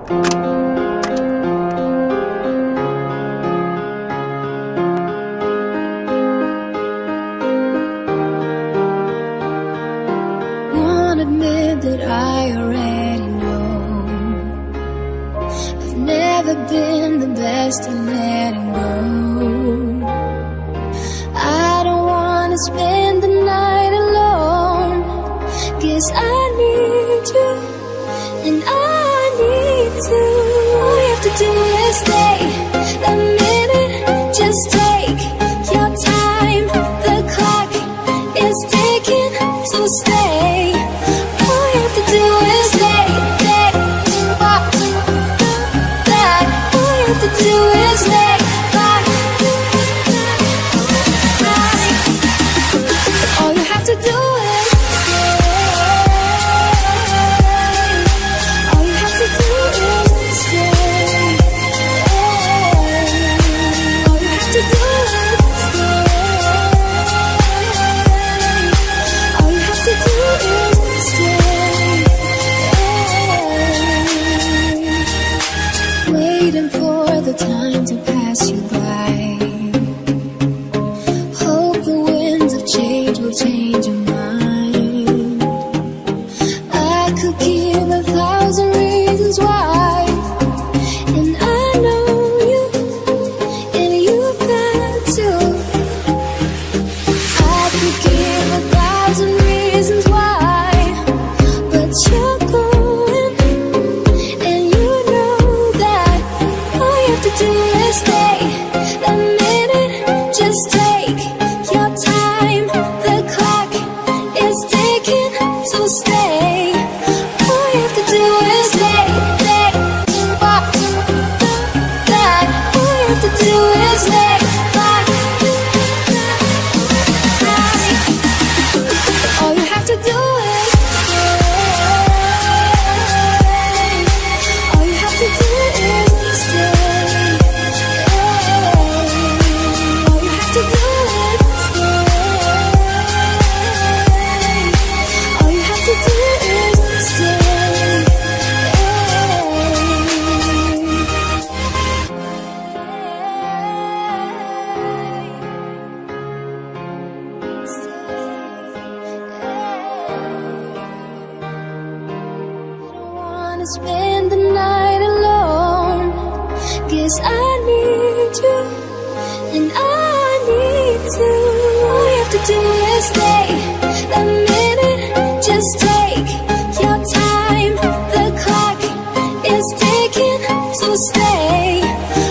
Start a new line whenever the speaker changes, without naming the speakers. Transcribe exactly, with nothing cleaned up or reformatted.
Won't admit that I already know I've never been the best at letting go. I don't wanna spend the night alone. Guess I need you, and I need to. All you have to do is stay a minute, just take your time. The clock is ticking, so stay. All you have to do is stay, stay, back, back. All you have to do is stay back, back. All you have to do is stay. All you have to do is stay. All you have to do is stay. All you have to do is stay. Waiting for the time to pass you by. Hope the winds of change will change your mind. I could give a thousand reasons why, and I know you, and you got to. I could give a thousand reasons why, but you're going, and you know that. All you have to do is stay a minute, just take your time. The clock is ticking, so stay. All you have to do is stay, stay, back, back. All you have to do is stay back, back. All you have to do is stay. All you have to do is stay. All you have to do is stay. All you have to do is stay. I don't wanna spend the night alone. Guess I need you, and I need to. All you have to do is stay a minute, just take your time. The clock is ticking, so stay.